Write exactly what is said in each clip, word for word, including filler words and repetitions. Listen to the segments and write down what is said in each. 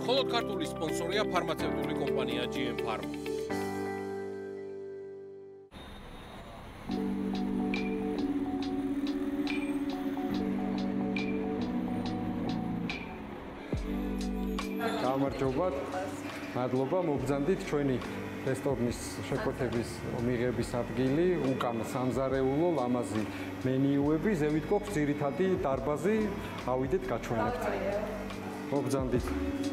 მხოლოდ ქართული სპონსორია ფარმაცევტული კომპანია ჯი ემ Pharma. გამარჯობათ, მადლობა მოგბრძანდით ჩვენი რესტორნის შეკვეთების მიღების ადგილი, უკან სამზარეულო, ლამაზი მენიუები, ზევით გვაქვს ძირითადი დარბაზი, ავიდეთ გაჩვენებთ. მოგბრძანდით.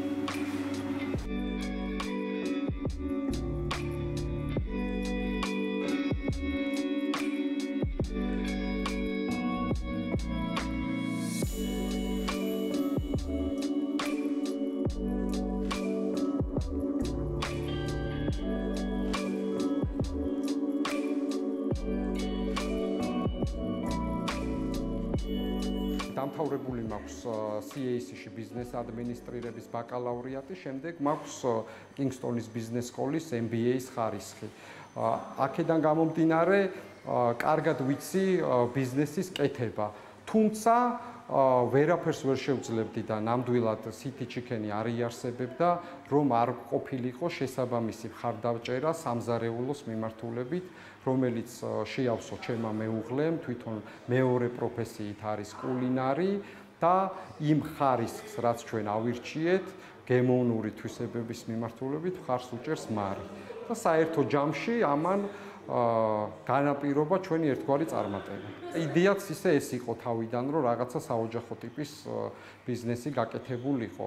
დამთავრებული მაქვს სი ეი სი-ში ბიზნეს ადმინისტრირების ბაკალავრიატი, შემდეგ მაქვს კინგსტონის ბიზნეს სკოლის ემ ბი ეის ხარისხი. აქედან გამომდინარე, კარგად ვიცი ბიზნესის კეთება. თუმცა ვერაფერს ვერ შევძლებდი და ნამდვილად სიტი ჩიქენი არ იარსებებდა, რომ არ ყოფილიყო შესაბამისი მხარდაჭერა სამზარეულოს მიმართულებით, რომელიც შეავსო ჩემმა მეუღლემ, თვითონ მეორე პროფესიით არის კულინარი და იმ ხარისხს, რაც ჩვენ ავირჩიეთ, გემოვნური თვისებების მიმართულებით მხარს უჭერს მარი. და საერთო ჯამში ამან განაპირობა ჩვენი ერთგვარი წარმატება. იდეაც ისე ეს იყო თავიდან, რომ რაღაცა საოჯახო ტიპის ბიზნესი გაკეთებულიყო.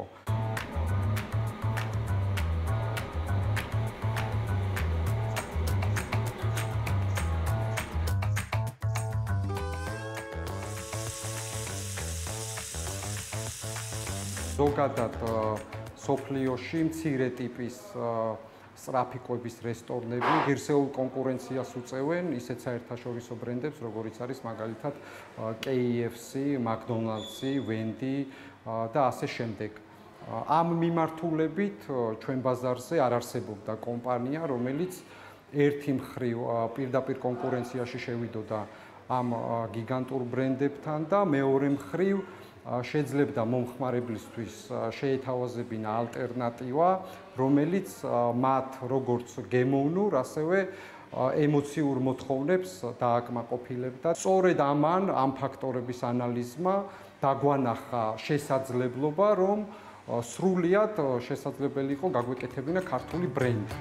ზოგადად სოფლიოში მცირე ტიპის სწრაფი კვების რესტორნები ღირსეულ კონკურენციას უწევენ ისეთ საერთაშორისო ბრენდებს, როგორიც არის მაგალითად კეი ეფ სი, მაკდონალდსი, ვენდი და ასე შემდეგ. ამ მიმართულებით ჩვენ ბაზარზე არ არსებობდა კომპანია, რომელიც ერთი მხრივ პირდაპირ კონკურენციაში შევიდოდა ამ გიგანტურ ბრენდებთან და მეორე მხრივ შეძლებდა მომხმარებლისთვის შეეთავაზებინა ალტერნატივა, რომელიც მათ როგორც გემოვნურ, ასევე ემოციურ მოთხოვნებს დააკმაყოფილებდა. სწორედ ამან ამ ფაქტორების ანალიზმა დაგვანახა შესაძლებლობა, რომ სრულიად შესაძლებელი იყო გაგვეკეთებინა ქართული ბრენდი.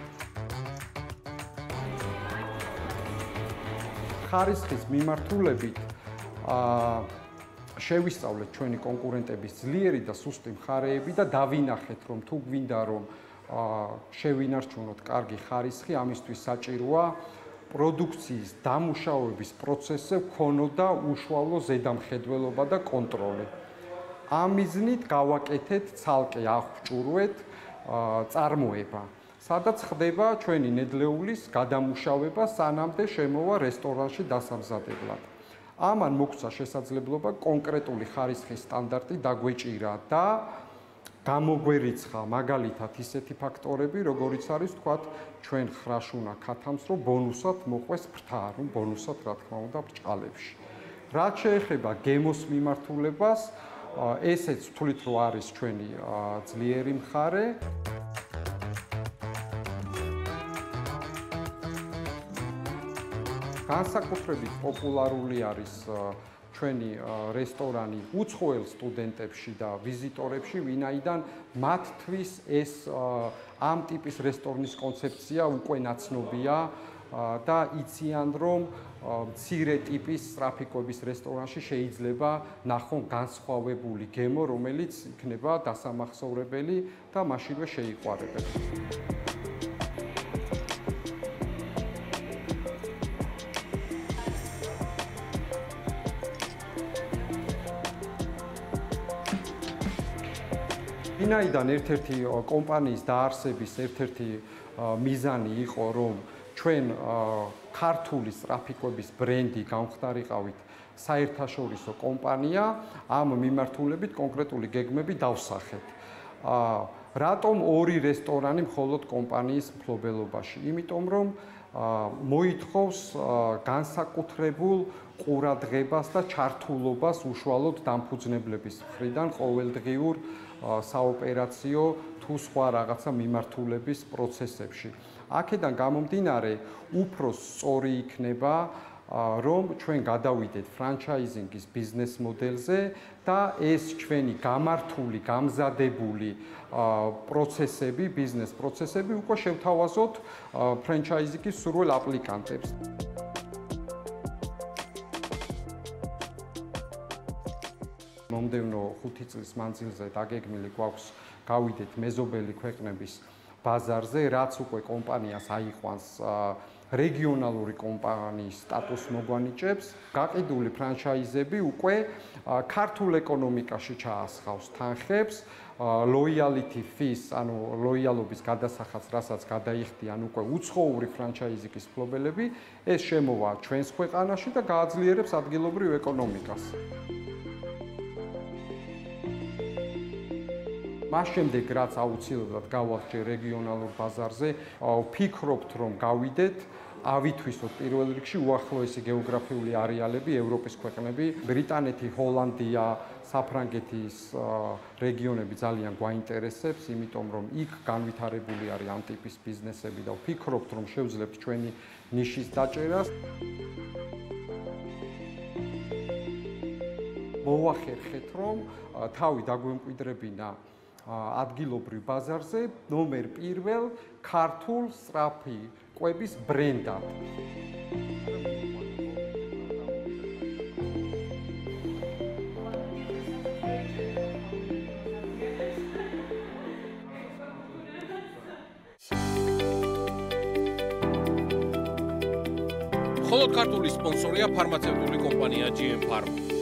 ხარისხის მიმართულებით შევისწავლეთ ჩვენი კონკურენტების ძლიერი და სუსტი მხარეები და დავინახეთ, რომ თუ გვინდა რომ შევინარჩუნოთ კარგი ხარისხი, ამისთვის საჭიროა პროდუქციის დამუშავების პროცესზე ქონოდა უშუალო ზედამხედველობა და კონტროლი. ამ მიზნით გავაკეთეთ ცალკე აღჭურვეთ წარმოება, სადაც ხდება ჩვენი ნედლეულის გადამუშავება, სანამდე შემოვა რესტორანში დასამზადებლად. ამან მოგცა შესაძლებლობა კონკრეტული ხარისხის სტანდარტი დაგვეჭირა და გამოგვერიცხა მაგალითად ისეთი ფაქტორები, როგორიც არის თქვათ ჩვენ ხრაშუნა ქათამს, რომ ბონუსად მოყვეს ფრთა, რომ ბონუსად რა თქმა უნდა ბრჭყალებში. რაც შეეხება გემოს მიმართულებას, ესეც ვთვლით, რომ არის ჩვენი ძლიერი მხარე. განსაკუთრებით პოპულარული არის ჩვენი რესტორანი უცხოელ სტუდენტებში და ვიზიტორებში, ვინაიდან მათთვის ეს ამ ტიპის რესტორნის კონცეფცია უკვე ნაცნობია და იციან, რომ მცირე ტიპის სწრაფი კვების რესტორანში შეიძლება ნახონ განსხვავებული გემო, რომელიც იქნება დასამახსოვრებელი და მაშინვე შეიყვარებენ. ვინაიდან ერთ-ერთი კომპანიის დაარსების ერთ-ერთი მიზანი იყო, რომ ჩვენ ქართული სწრაფი კვების ბრენდი გამხდარიყავით საერთაშორისო კომპანია, ამ მიმართულებით კონკრეტული გეგმები დავსახეთ. რატომ ორი რესტორანი მხოლოდ კომპანიის მფლობელობაში? იმიტომ რომ მოითხოვს განსაკუთრებულ ყურადღებას და ჩართულობას უშუალოდ დამფუძნებლების მხრიდან ყოველდღიურ საოპერაციო თუ სხვა რაღაცა მიმართულების პროცესებში. აქედან გამომდინარე, უფრო სწორი იქნება რომ ჩვენ გადავიდეთ ფრანჩაიზინგის ბიზნეს მოდელზე და ეს ჩვენი გამართული, გამზადებული პროცესები, ბიზნეს პროცესები უკვე შევთავაზოთ ფრანჩაიზინგის სრულ აპლიკანტებს. მომდევნო ხუთი წლის მანძილზე დაგეგმილი გვაქვს გავიდეთ მეზობელი ქვეყნების ბაზარზე, რაც უკვე კომპანიას აიყვანს რეგიონალური კომპანიის სტატუსს მოგვანიჭებს. გაყიდული ფრანჩაიზები უკვე ქართულ ეკონომიკაში ჩაასხავს თანხებს, loyalty fees, ანუ ლოიალობის გადასახადს, რასაც გადაიხდიან უკვე უცხოური ფრანჩაიზინგის მფლობელები, ეს შემოვა ჩვენს ქვეყანაში და გააძლიერებს ადგილობრივ ეკონომიკას. მას შემდეგ, რაც აუცილებლად გავახჭე რეგიონალურ ბაზარზე, ვფიქრობთ, რომ გავიდეთ, ავითვისოთ პირველ რიგში უახლოესი გეოგრაფიული არეალები, ევროპის ქვეყნები, ბრიტანეთი, ჰოლანდია, საფრანგეთის რეგიონები ძალიან გვაინტერესებს, იმიტომ რომ იქ განვითარებული არის ამ ტიპის ბიზნესები და ვფიქრობთ, რომ შევძლებთ ჩვენი ნიშის დაჭერას. მოვახერხეთ, რომ თავი დაგვემკვიდრებინა ადგილობრივ ბაზარზე ნომერ პირველ ქართულ სწრაფი კვების ბრენდად. მხოლოდ ქართული სპონსორია ფარმაცევტული კომპანია ჯი ემ Pharma.